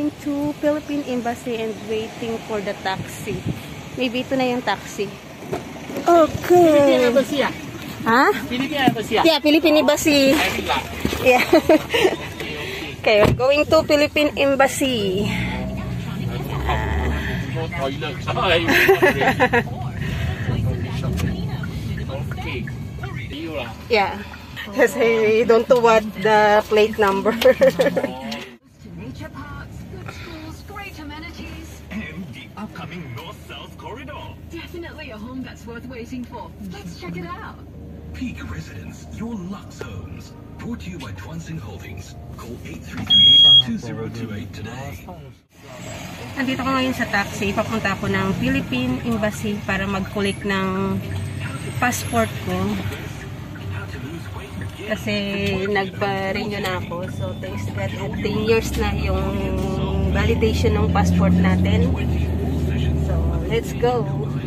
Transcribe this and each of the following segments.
going to Philippine Embassy and waiting for the taxi. Maybe ito na yung taxi. Okay. Philippine Embassy ah? Ha? Philippine Embassy ah? Yeah, Philippine Embassy. Yeah. Okay, we're going to Philippine Embassy. Yeah. Kasi don't know what the plate number. Nature parks, good schools, great amenities. And the upcoming North-South Corridor. Definitely a home that's worth waiting for. Let's check it out. Peak Residence, your Lux Homes. Brought to you by Twansing Holdings. Call 833-2028 today. Nandito ko ngayon sa taxi. Papunta ako ng Philippine Embassy para mag-collect ng passport ko. Kasi nagpa-renew na ako. So, thanks to God. 10 years na yung validation ng passport natin. So, let's go!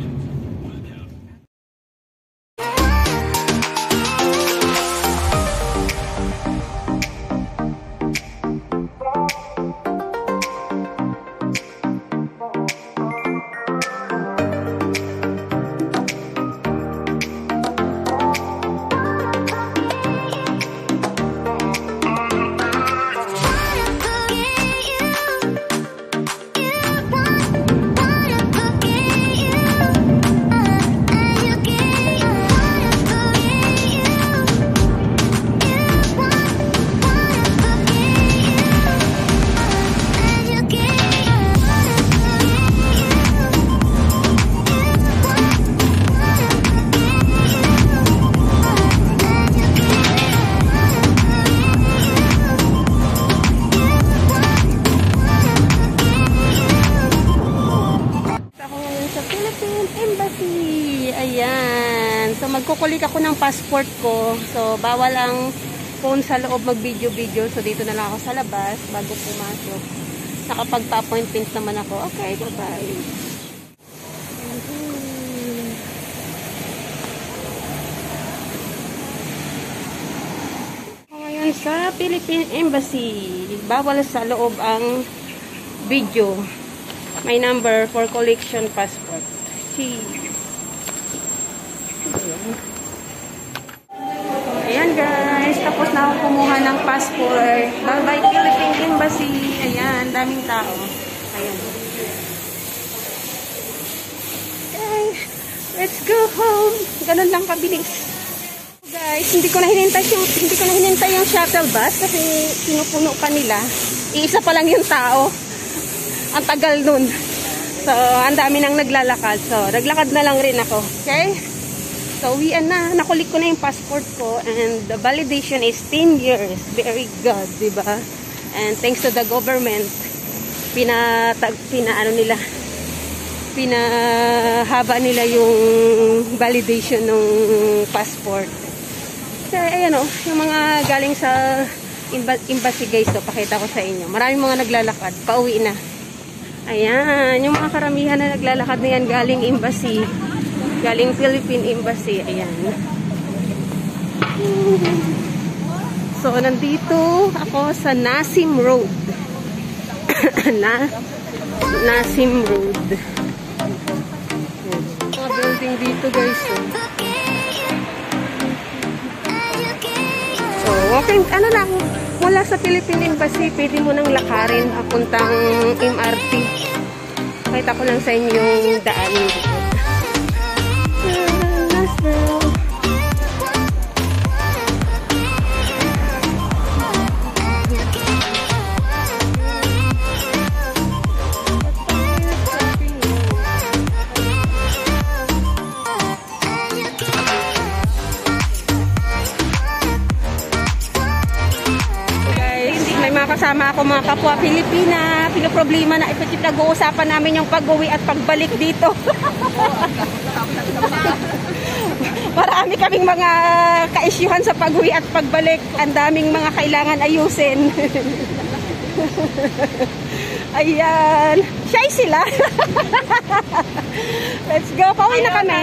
Ayan. So, magkukulik ako ng passport ko. So, bawal ang phone sa loob mag-video-video. So, dito na lang ako sa labas bago pumasok. Nakapagpa-appointment naman ako. Okay, bye-bye. Ngayon sa Philippine Embassy. Bawal sa loob ang video. May number for collection passport. Ayan guys, tapos na ako kumuha ng passport. Bye bye Philippine Embassy. Ayan, daming tao. Ayan. Okay, let's go home. Ganun lang kabilis. Guys, hindi ko na hinintay yung shuttle bus kasi pinupuno pa nila. Iisa pa lang yung tao. Ang tagal nun. So, ang dami nang naglalakad. So, naglakad na lang rin ako. Okay? So, uwian na. Nakulik ko na yung passport ko. And the validation is 10 years. Very good, diba? And thanks to the government, pinahaba nila yung validation ng passport. So, ayan o. Yung mga galing sa embassy guys. So, pakita ko sa inyo. Maraming mga naglalakad. Pauwi na. Ayan, yung mga karamihan na naglalakad na yan galing embassy. Galing Philippine Embassy. Ayan. So, nandito ako sa Nasim Road. Nasim Road. Mga building dito guys. So, walking, ano lang, mula sa Philippine Embassy, pwede mo nang lakarin papuntang MRT. Pakita ko lang sa inyo yung daan dito. Kasama ako mga kapwa Pilipina. Pinoproblema na ito yung nag-uusapan namin yung pag-uwi at pagbalik dito. Marami kaming mga ka-isyuhan sa pag-uwi at pagbalik. Ang daming mga kailangan ayusin. Ayan. Shy sila. Let's go. Pauwi na kami.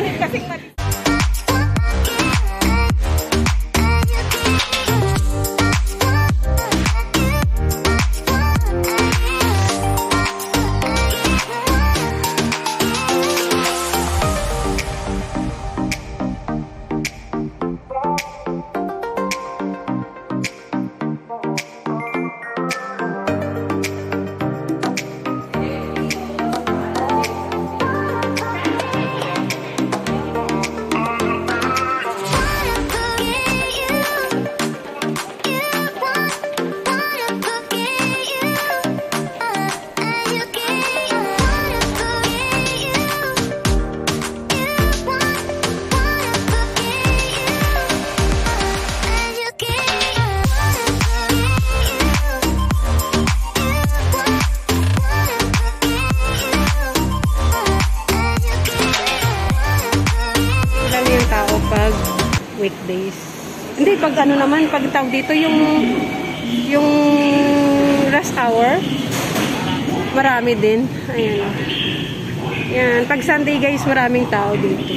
weekdays. Hindi, pag ano naman, pag tawag dito yung rush hour, marami din. Ayan. Yan, pag Sunday guys, maraming tao dito.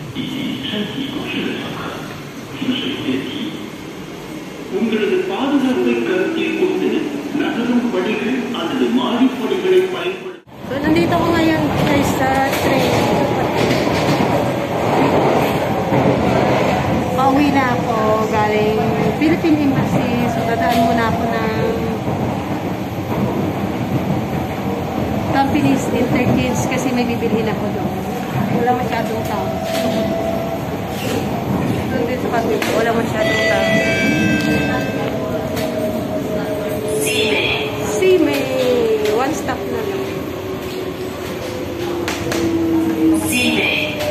உங்களது பாதுகாப்பை கருத்தில் கொண்டு நகரும் படிகள் அல்லது மாடிப்படிகளை பயன்படுத்த. So, nandito ko ngayon guys sa train. Pauwi na ako galing Philippine Embassy. So, dadaan muna ako ng Tampines Interkids kasi may bibilhin ako doon. Wala masyadong tao. Doon dito kami. Wala masyadong tao. Sime. One stop na lang. Sime.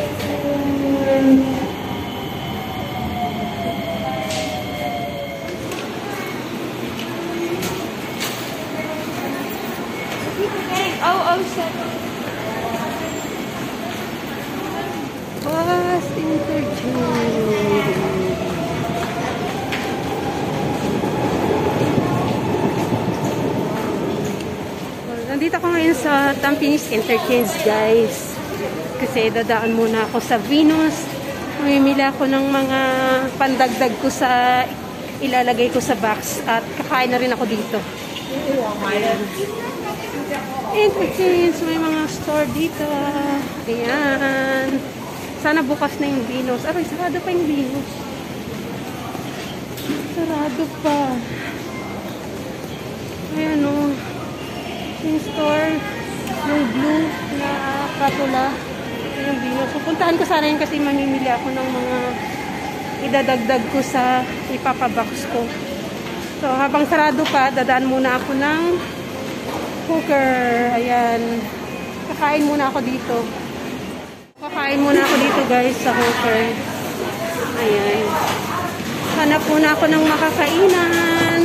Bus interchange. Nandito ako ngayon sa Tampines Interchange guys. Kasi dadaan muna ako sa Venus. Mamimili ako ng mga pandagdag ko sa ilalagay ko sa box. At kakain na rin ako dito. Ayan. Interchange. May mga store dito. Ayan. Sana bukas na yung Venus. Aray, sarado pa yung Venus. Sarado pa. Ayan o. Yung store. Yung blue na katula. Yung Venus. So, puntahan ko sana yun kasi mamimili ako ng mga idadagdag ko sa ipapabox ko. So, habang sarado pa, dadaan muna ako ng cooker. Ayan. Kakain muna ako dito. Kakain muna ako dito guys sa hooker. Ayan. Hanap muna ako ng makakainan.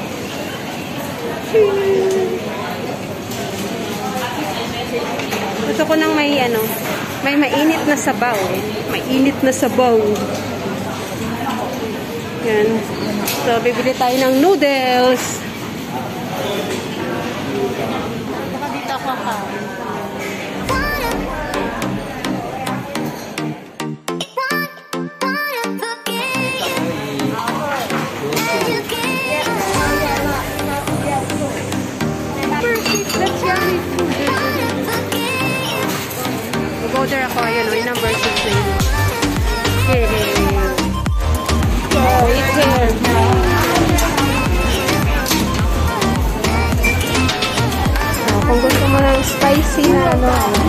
Gusto ko ng may ano, may mainit na sabaw. Mainit na sabaw. Yan. So, bibili tayo ng noodles. Baka dito ako kakain. Order ako, ayun o, yung number 6 na yun. Okay. So, it's here. So, kung gusto mo ng spicy na ano,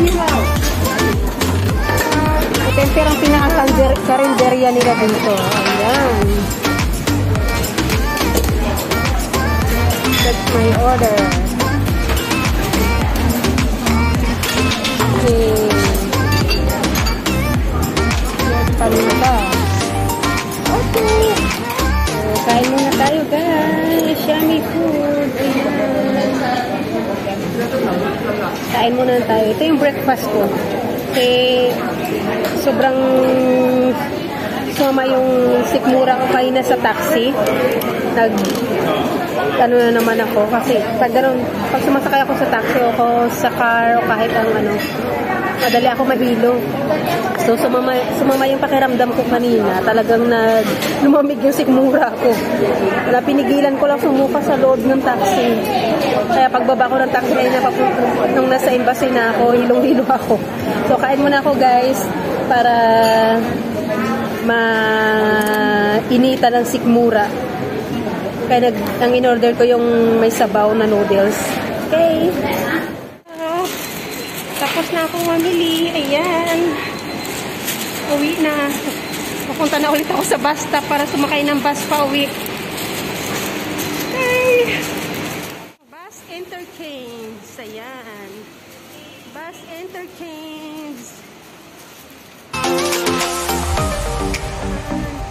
ito yung perang pinaka-karinderya nila dito. Ayan. That's my order. Okay. Paninda. Okay. So, kain muna tayo guys. Yummy food. Ayan. Kain muna tayo. Ito yung breakfast ko. Kasi sobrang sumama yung sikmura ko kanina sa taxi. Ano na naman ako. Kasi pag sumasakay ako sa taxi o sa car o kahit ang ano, madali ako mahilo. So, sumama yung pakiramdam ko kanina. Talagang lumamig yung sikmura ko. Wala, pinigilan ko lang sumuka sa loob ng taxi. Kaya pagbaba ko ng taxi kanina, nung nasa embassy na ako, hilong-hilo ako. So, kain muna ako guys para mainita ng sikmura. Kaya ang in-order ko yung may sabaw na noodles. Okay. Tapos na akong mamili. Ayan. Uwi na. Pupunta na ulit ako sa bus stop para sumakay ng bus pa uwi. Okay. Bus interchange. Ayan. Bus interchange.